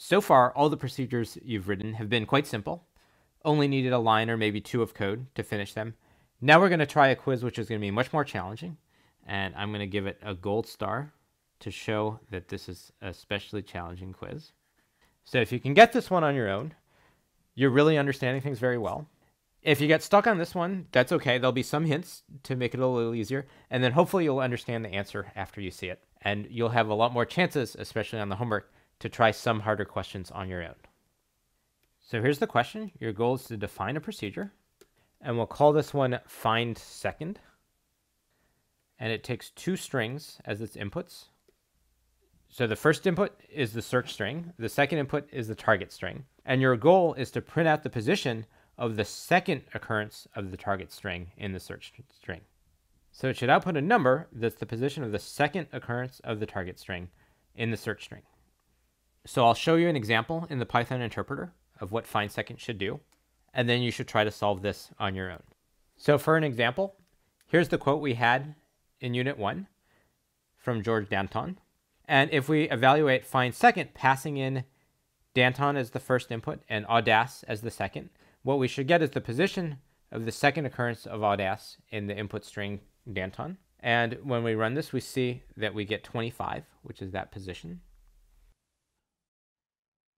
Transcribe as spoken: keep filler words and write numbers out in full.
So far, all the procedures you've written have been quite simple. Only needed a line or maybe two of code to finish them. Now we're going to try a quiz which is going to be much more challenging, and I'm going to give it a gold star to show that this is a especially challenging quiz. So if you can get this one on your own, you're really understanding things very well. If you get stuck on this one, that's okay. There'll be some hints to make it a little easier, and then hopefully you'll understand the answer after you see it. And you'll have a lot more chances, especially on the homework, to try some harder questions on your own. So here's the question. Your goal is to define a procedure, and we'll call this one find second. And it takes two strings as its inputs. So the first input is the search string. The second input is the target string. And your goal is to print out the position of the second occurrence of the target string in the search string. So it should output a number that's the position of the second occurrence of the target string in the search string. So I'll show you an example in the Python interpreter of what find second should do, and then you should try to solve this on your own. So for an example, here's the quote we had in Unit one from George Danton. And if we evaluate find second, passing in Danton as the first input and Audace as the second, what we should get is the position of the second occurrence of Audace in the input string Danton. And when we run this, we see that we get twenty-five, which is that position.